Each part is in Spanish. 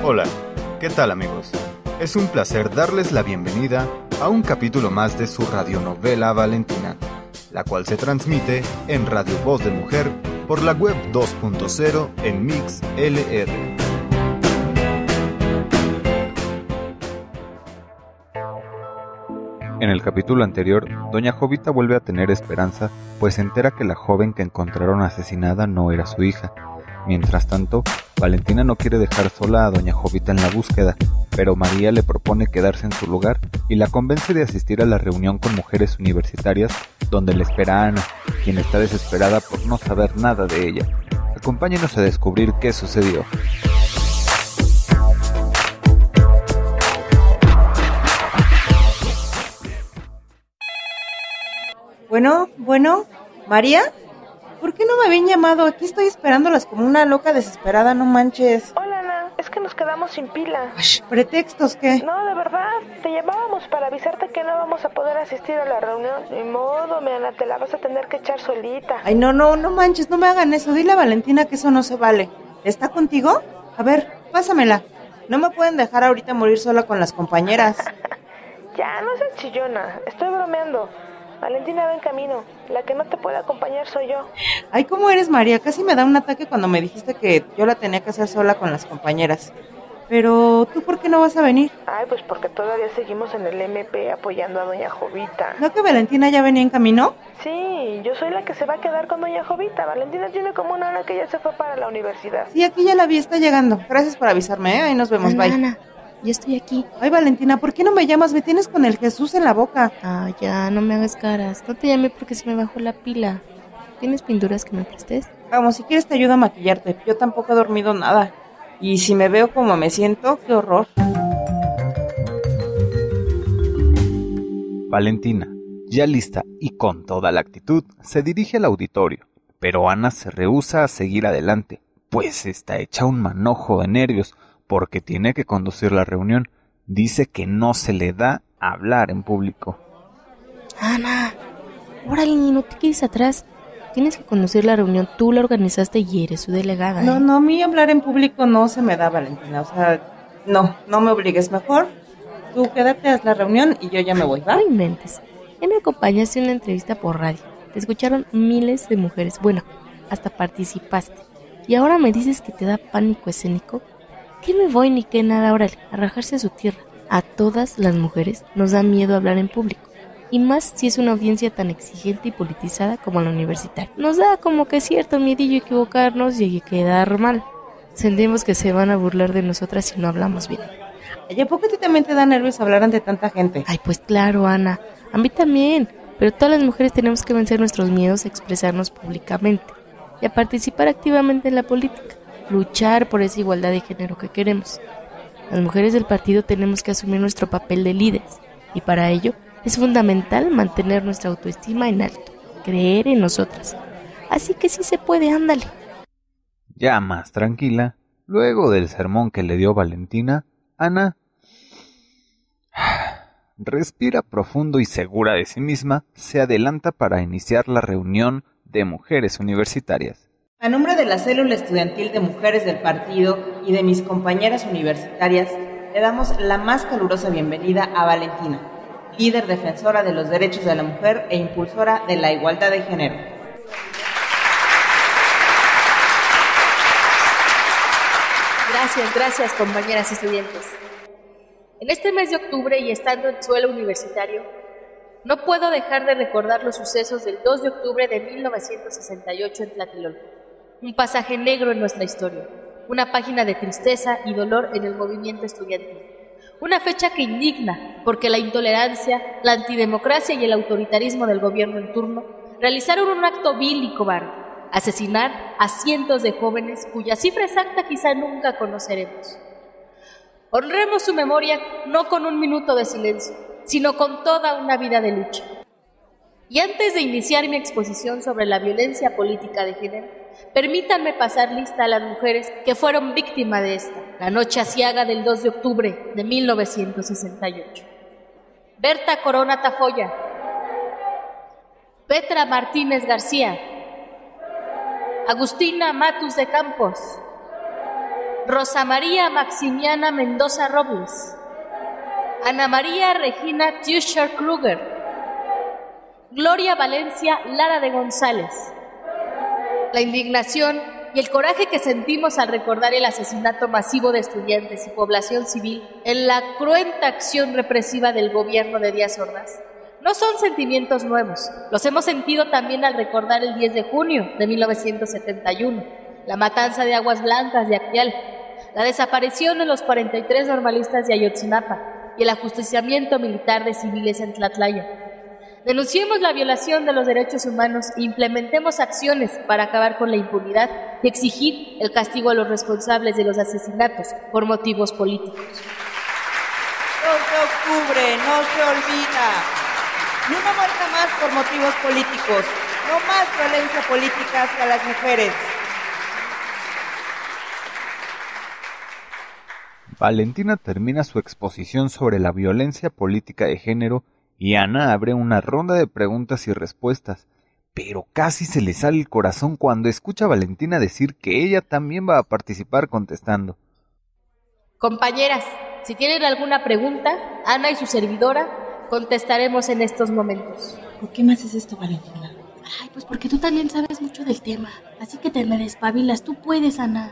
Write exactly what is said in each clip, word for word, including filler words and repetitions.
Hola, ¿qué tal amigos? Es un placer darles la bienvenida a un capítulo más de su radionovela Valentina, la cual se transmite en Radio Voz de Mujer por la web dos punto cero en Mix L R. En el capítulo anterior, doña Jovita vuelve a tener esperanza, pues se entera que la joven que encontraron asesinada no era su hija. Mientras tanto, Valentina no quiere dejar sola a doña Jovita en la búsqueda, pero María le propone quedarse en su lugar y la convence de asistir a la reunión con mujeres universitarias, donde le espera Ana, quien está desesperada por no saber nada de ella. Acompáñenos a descubrir qué sucedió. Bueno, bueno, ¿María? ¿Por qué no me habían llamado? Aquí estoy esperándolas como una loca desesperada, no manches. Hola, Ana, es que nos quedamos sin pila. Ay, ¿pretextos qué? No, de verdad, te llamábamos para avisarte que no vamos a poder asistir a la reunión. Ni modo, mi Ana, te la vas a tener que echar solita. Ay, no, no, no manches, no me hagan eso. Dile a Valentina que eso no se vale. ¿Está contigo? A ver, pásamela. No me pueden dejar ahorita morir sola con las compañeras. Ya, no seas chillona, estoy bromeando. Valentina va en camino, la que no te puede acompañar soy yo. Ay, ¿cómo eres, María? Casi me da un ataque cuando me dijiste que yo la tenía que hacer sola con las compañeras. Pero, ¿tú por qué no vas a venir? Ay, pues porque todavía seguimos en el M P apoyando a doña Jovita. ¿No que Valentina ya venía en camino? Sí, yo soy la que se va a quedar con doña Jovita. Valentina tiene como una hora que ya se fue para la universidad. Sí, aquí ya la vi, está llegando. Gracias por avisarme, ¿eh? Ahí nos vemos, Ana, bye. Ana, ya estoy aquí. Ay, Valentina, ¿por qué no me llamas? Me tienes con el Jesús en la boca. Ah, ya, no me hagas caras. No te llamé porque se me bajó la pila. ¿Tienes pinturas que me prestes? Vamos, si quieres te ayudo a maquillarte. Yo tampoco he dormido nada. Y si me veo como me siento, qué horror. Valentina, ya lista y con toda la actitud, se dirige al auditorio, pero Ana se rehúsa a seguir adelante, pues está hecha un manojo de nervios, porque tiene que conducir la reunión. Dice que no se le da hablar en público. Ana, órale, no te quedes atrás. Tienes que conducir la reunión, tú la organizaste y eres su delegada. No, ¿eh? no, a mí hablar en público no se me da, Valentina. O sea, no, no me obligues mejor. Tú quédate, haz la reunión y yo ya me voy, ¿va? No inventes. Ya me acompañaste en una entrevista por radio. Te escucharon miles de mujeres. Bueno, hasta participaste. Y ahora me dices que te da pánico escénico. ¿Qué me voy ni qué nada? Órale, a rajarse a su tierra. A todas las mujeres nos da miedo hablar en público. Y más si es una audiencia tan exigente y politizada como la universitaria. Nos da como que cierto miedillo equivocarnos y quedar mal. Sentimos que se van a burlar de nosotras si no hablamos bien. ¿Y a poco a ti también te da nervios hablar ante tanta gente? Ay, pues claro, Ana. A mí también. Pero todas las mujeres tenemos que vencer nuestros miedos a expresarnos públicamente y a participar activamente en la política. Luchar por esa igualdad de género que queremos. Las mujeres del partido tenemos que asumir nuestro papel de líderes y para ello es fundamental mantener nuestra autoestima en alto, creer en nosotras. Así que sí se puede, ándale. Ya más tranquila, luego del sermón que le dio Valentina, Ana respira profundo y segura de sí misma, se adelanta para iniciar la reunión de mujeres universitarias. A nombre de la célula estudiantil de mujeres del partido y de mis compañeras universitarias, le damos la más calurosa bienvenida a Valentina, líder defensora de los derechos de la mujer e impulsora de la igualdad de género. Gracias, gracias, compañeras estudiantes. En este mes de octubre y estando en suelo universitario, no puedo dejar de recordar los sucesos del dos de octubre de mil novecientos sesenta y ocho en Tlatelolco. Un pasaje negro en nuestra historia, una página de tristeza y dolor en el movimiento estudiantil. Una fecha que indigna porque la intolerancia, la antidemocracia y el autoritarismo del gobierno en turno realizaron un acto vil y cobarde, asesinar a cientos de jóvenes cuya cifra exacta quizá nunca conoceremos. Honremos su memoria no con un minuto de silencio, sino con toda una vida de lucha. Y antes de iniciar mi exposición sobre la violencia política de género, permítanme pasar lista a las mujeres que fueron víctimas de esta, la noche aciaga del dos de octubre de mil novecientos sesenta y ocho. Berta Corona Tafoya, Petra Martínez García, Agustina Matus de Campos, Rosa María Maximiana Mendoza Robles, Ana María Regina Tuscher Kruger, Gloria Valencia Lara de González. La indignación y el coraje que sentimos al recordar el asesinato masivo de estudiantes y población civil en la cruenta acción represiva del gobierno de Díaz Ordaz no son sentimientos nuevos. Los hemos sentido también al recordar el diez de junio de mil novecientos setenta y uno, la matanza de Aguas Blancas de Acteal, la desaparición de los cuarenta y tres normalistas de Ayotzinapa y el ajusticiamiento militar de civiles en Tlatlaya. Denunciemos la violación de los derechos humanos e implementemos acciones para acabar con la impunidad y exigir el castigo a los responsables de los asesinatos por motivos políticos. dos de octubre, no se olvida. Ni una muerte más por motivos políticos. No más violencia política hacia las mujeres. Valentina termina su exposición sobre la violencia política de género y Ana abre una ronda de preguntas y respuestas, pero casi se le sale el corazón cuando escucha a Valentina decir que ella también va a participar contestando. Compañeras, si tienen alguna pregunta, Ana y su servidora contestaremos en estos momentos. ¿Por qué me haces esto, Valentina? Ay, pues porque tú también sabes mucho del tema, así que te me despabilas, tú puedes, Ana.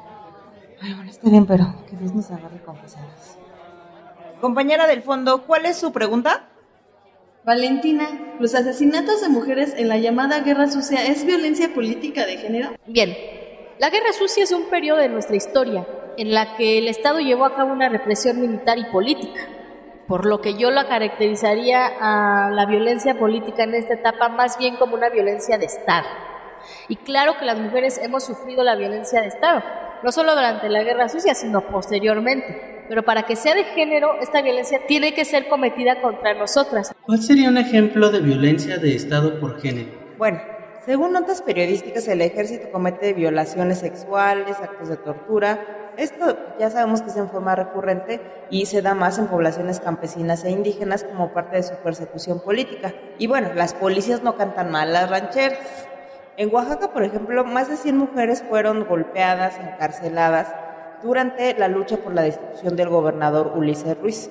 Ay, bueno, está bien, pero que Dios nos agarre confesadas. Compañera del fondo, ¿cuál es su pregunta? Valentina, ¿los asesinatos de mujeres en la llamada Guerra Sucia es violencia política de género? Bien, la Guerra Sucia es un periodo de nuestra historia en la que el Estado llevó a cabo una represión militar y política, por lo que yo la caracterizaría a la violencia política en esta etapa más bien como una violencia de Estado. Y claro que las mujeres hemos sufrido la violencia de Estado, no solo durante la Guerra Sucia, sino posteriormente. Pero para que sea de género, esta violencia tiene que ser cometida contra nosotras. ¿Cuál sería un ejemplo de violencia de Estado por género? Bueno, según notas periodísticas, el ejército comete violaciones sexuales, actos de tortura. Esto ya sabemos que es en forma recurrente y se da más en poblaciones campesinas e indígenas como parte de su persecución política. Y bueno, las policías no cantan mal las rancheras. En Oaxaca, por ejemplo, más de cien mujeres fueron golpeadas, encarceladas, durante la lucha por la destitución del gobernador Ulises Ruiz.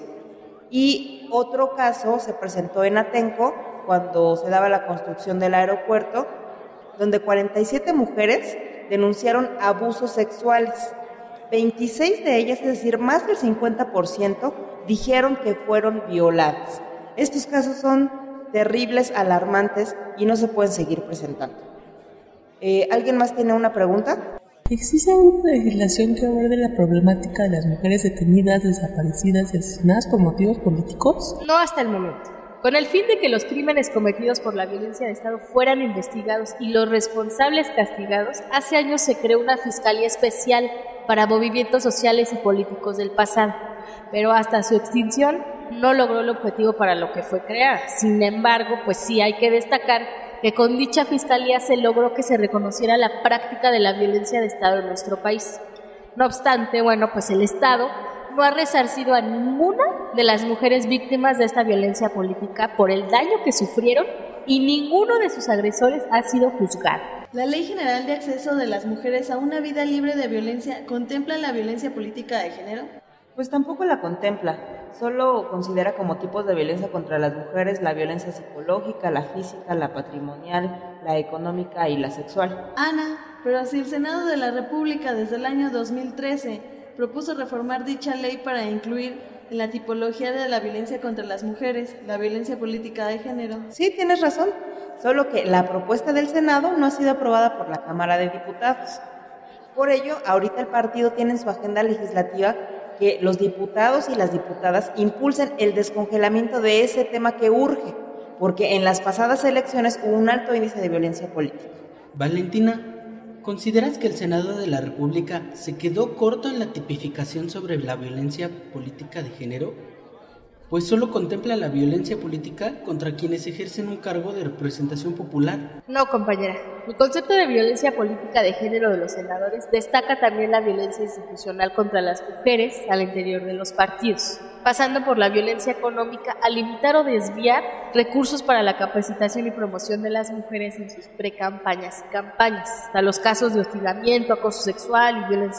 Y otro caso se presentó en Atenco, cuando se daba la construcción del aeropuerto, donde cuarenta y siete mujeres denunciaron abusos sexuales. veintiséis de ellas, es decir, más del cincuenta por ciento, dijeron que fueron violadas. Estos casos son terribles, alarmantes y no se pueden seguir presentando. Eh, ¿Alguien más tiene una pregunta? ¿Existe una legislación que aborde la problemática de las mujeres detenidas, desaparecidas y asesinadas por motivos políticos? No hasta el momento. Con el fin de que los crímenes cometidos por la violencia de Estado fueran investigados y los responsables castigados, hace años se creó una Fiscalía Especial para movimientos sociales y políticos del pasado, pero hasta su extinción no logró el objetivo para lo que fue creada. Sin embargo, pues sí hay que destacar que con dicha fiscalía se logró que se reconociera la práctica de la violencia de Estado en nuestro país. No obstante, bueno, pues el Estado no ha resarcido a ninguna de las mujeres víctimas de esta violencia política por el daño que sufrieron y ninguno de sus agresores ha sido juzgado. ¿La Ley General de Acceso de las Mujeres a una Vida Libre de Violencia contempla la violencia política de género? Pues tampoco la contempla, solo considera como tipos de violencia contra las mujeres la violencia psicológica, la física, la patrimonial, la económica y la sexual. Ana, pero si el Senado de la República desde el año dos mil trece propuso reformar dicha ley para incluir en la tipología de la violencia contra las mujeres la violencia política de género. Sí, tienes razón, solo que la propuesta del Senado no ha sido aprobada por la Cámara de Diputados. Por ello, ahorita el partido tiene en su agenda legislativa que los diputados y las diputadas impulsen el descongelamiento de ese tema que urge, porque en las pasadas elecciones hubo un alto índice de violencia política. Valentina, ¿consideras que el Senado de la República se quedó corto en la tipificación sobre la violencia política de género? Pues solo contempla la violencia política contra quienes ejercen un cargo de representación popular. No, compañera. El concepto de violencia política de género de los senadores destaca también la violencia institucional contra las mujeres al interior de los partidos, pasando por la violencia económica a limitar o desviar recursos para la capacitación y promoción de las mujeres en sus precampañas y campañas, hasta los casos de hostigamiento, acoso sexual y violencia comunitaria.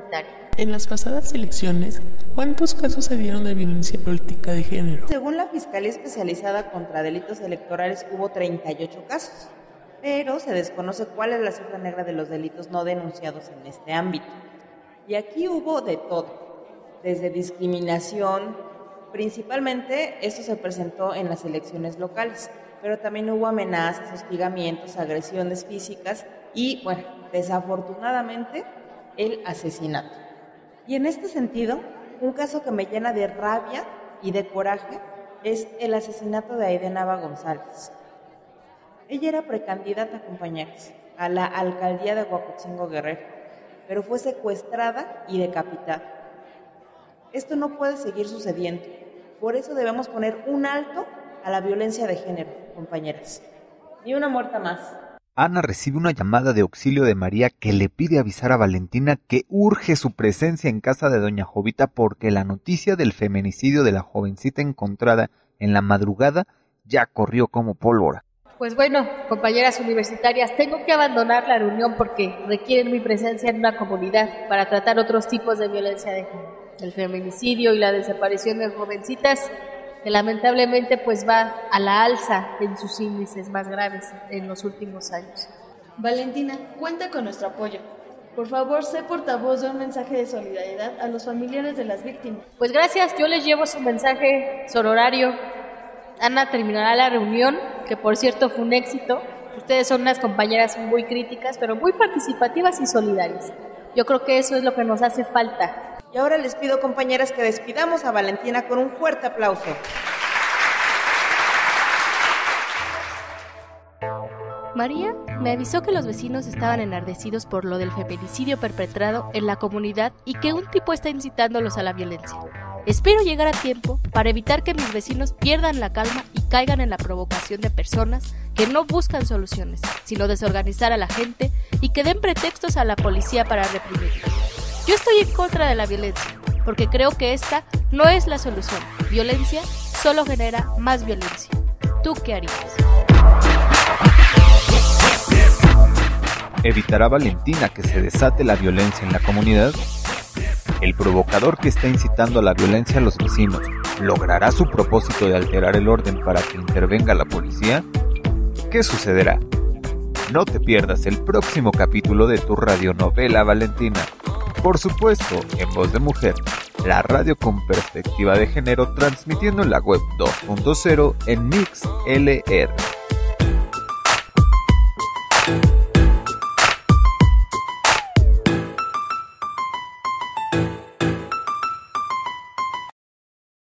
Universitario. En las pasadas elecciones, ¿cuántos casos se dieron de violencia política de género? Según la Fiscalía Especializada contra Delitos Electorales, hubo treinta y ocho casos, pero se desconoce cuál es la cifra negra de los delitos no denunciados en este ámbito. Y aquí hubo de todo, desde discriminación, principalmente esto se presentó en las elecciones locales, pero también hubo amenazas, hostigamientos, agresiones físicas y, bueno, desafortunadamente, el asesinato. Y en este sentido, un caso que me llena de rabia y de coraje es el asesinato de Aide Nava González. Ella era precandidata, compañeros, a la alcaldía de Huacotzingo Guerrero, pero fue secuestrada y decapitada. Esto no puede seguir sucediendo. Por eso debemos poner un alto a la violencia de género, compañeras. Ni una muerta más. Ana recibe una llamada de auxilio de María que le pide avisar a Valentina que urge su presencia en casa de doña Jovita porque la noticia del feminicidio de la jovencita encontrada en la madrugada ya corrió como pólvora. Pues bueno, compañeras universitarias, tengo que abandonar la reunión porque requieren mi presencia en una comunidad para tratar otros tipos de violencia de género. El feminicidio y la desaparición de jovencitas que lamentablemente pues va a la alza en sus índices más graves en los últimos años. Valentina, cuenta con nuestro apoyo. Por favor, sé portavoz de un mensaje de solidaridad a los familiares de las víctimas. Pues gracias, yo les llevo su mensaje sororario. Ana terminará la reunión, que por cierto fue un éxito. Ustedes son unas compañeras muy críticas, pero muy participativas y solidarias. Yo creo que eso es lo que nos hace falta. Y ahora les pido, compañeras, que despidamos a Valentina con un fuerte aplauso. María me avisó que los vecinos estaban enardecidos por lo del feminicidio perpetrado en la comunidad y que un tipo está incitándolos a la violencia. Espero llegar a tiempo para evitar que mis vecinos pierdan la calma y caigan en la provocación de personas que no buscan soluciones, sino desorganizar a la gente y que den pretextos a la policía para reprimir. Yo estoy en contra de la violencia, porque creo que esta no es la solución. Violencia solo genera más violencia. ¿Tú qué harías? ¿Evitará Valentina que se desate la violencia en la comunidad? El provocador que está incitando a la violencia a los vecinos, ¿logrará su propósito de alterar el orden para que intervenga la policía? ¿Qué sucederá? No te pierdas el próximo capítulo de tu radionovela Valentina. Por supuesto, en Voz de Mujer, la radio con perspectiva de género transmitiendo en la web dos punto cero en Mix L R.